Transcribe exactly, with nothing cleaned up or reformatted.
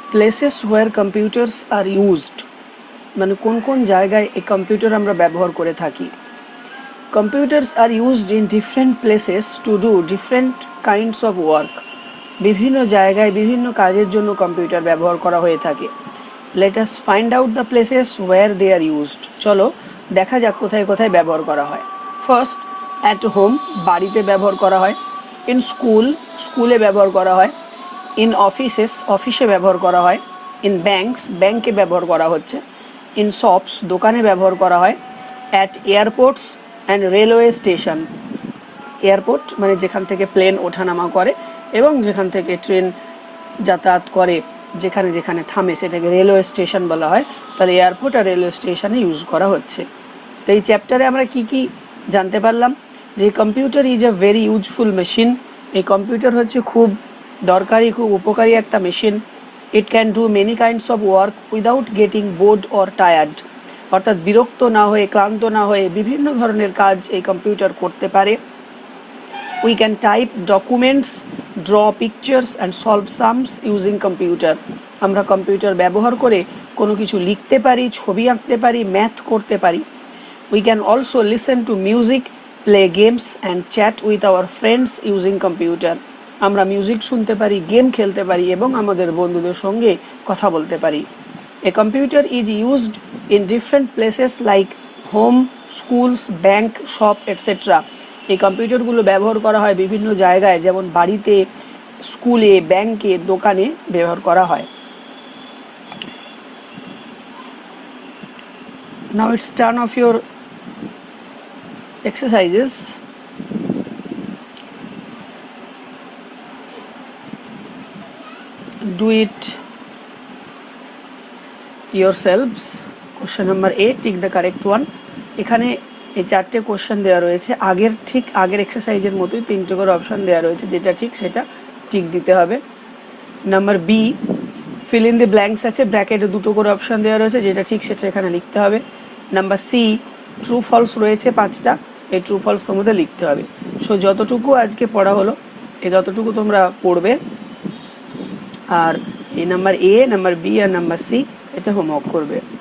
Places where computers are used, মানে কোন কোন জায়গায় এই কম্পিউটার আমরা ব্যবহার করে থাকি। Computers are used in different places to do different kinds of work. বিভিন্ন জায়গায় বিভিন্ন কাজের জন্য কম্পিউটার ব্যবহার করা হয়ে থাকে। Let us find out the places where they are used. চলো দেখা যাক কোথায় কোথায় ব্যবহার করা হয়। ফার্স্ট, অ্যাট হোম, বাড়িতে ব্যবহার করা হয়। ইন স্কুল, স্কুলে ব্যবহার করা হয়। ইন অফিসেস, অফিসে ব্যবহার করা হয়। ইন ব্যাঙ্কস, ব্যাংকে ব্যবহার করা হচ্ছে। ইন শপস, দোকানে ব্যবহার করা হয়। At airports and railway station, airport মানে যেখান থেকে প্লেন ওঠানামা করে এবং যেখান থেকে ট্রেন যাতায়াত করে, যেখানে যেখানে থামে সেটাকে রেলওয়ে স্টেশন বলা হয়। তাহলে এয়ারপোর্ট আর রেলওয়ে স্টেশনে ইউজ করা হচ্ছে। তো এই চ্যাপ্টারে আমরা কি কি জানতে পারলাম, যে computer is a very useful machine. এই কম্পিউটার হচ্ছে খুব দরকারি, খুব উপকারী একটা machine. It can do many kinds of work without getting bored or tired, অর্থাৎ বিরক্ত না হয়ে, ক্লান্ত না হয়ে বিভিন্ন ধরনের কাজ এই কম্পিউটার করতে পারে। We can type documents, draw pictures and solve sums using computer. আমরা কম্পিউটার ব্যবহার করে কোনো কিছু লিখতে পারি, ছবি আঁকতে পারি, ম্যাথ করতে পারি। We can also listen to music, play games and chat with our friends using computer. আমরা মিউজিক শুনতে পারি, গেম খেলতে পারি এবং আমাদের বন্ধুদের সঙ্গে কথা বলতে পারি। A computer is used in different places like home, schools, bank, shop etcetera. এই কম্পিউটারগুলো ব্যবহার করা হয় বিভিন্ন জায়গায়, যেমন বাড়িতে, স্কুলে, ব্যাংকে, দোকানে ব্যবহার করা হয়। Now it's turn of your exercises. Do it yourselves. Question number eight, tick the correct one. এখানে এই চারটে কোশ্চেন দেওয়া রয়েছে, আগের ঠিক আগের এক্সারসাইজের মতোই তিনটে করে অপশান দেওয়া রয়েছে, যেটা ঠিক সেটা টিক দিতে হবে। Number B, fill in the blanks আছে, ব্র্যাকেটে দুটো করে অপশান দেওয়া রয়েছে, যেটা ঠিক সেটা এখানে লিখতে হবে। নাম্বার সি, ট্রু ফলস রয়েছে পাঁচটা, এই ট্রু ফলসের মধ্যে লিখতে হবে। সো যতটুকু আজকে পড়া হলো এই যতটুকু তোমরা পড়বে, আর এই নাম্বার এ, নাম্বার বি আর নাম্বার সি এটা হোমওয়ার্ক করবে।